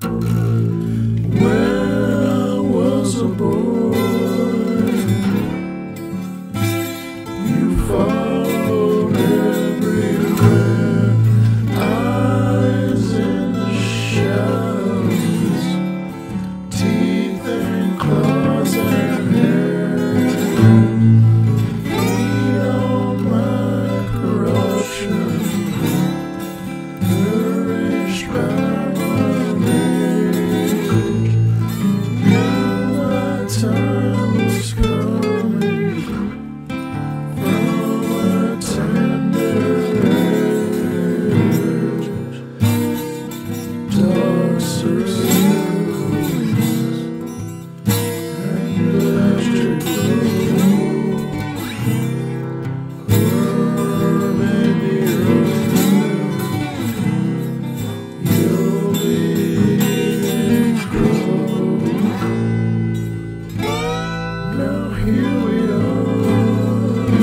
When I was a boy, you followed everywhere, eyes in the shadows, teeth and claws and hair. We don't like corruption, nourished by my rage. Knew my time was coming from a tender age. Dark circles and electric glow were made the earth. You'll leave it grow. Now here we are,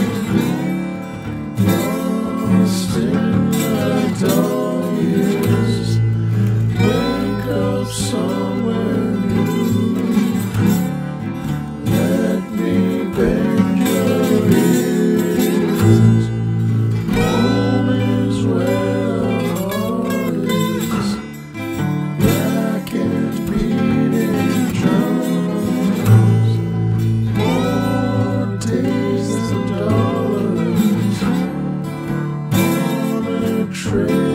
lost in the dog years. Wake up somewhere new. Let me bend your ears. Home is where the heart is, black and beating drums. More days than dollars on a train.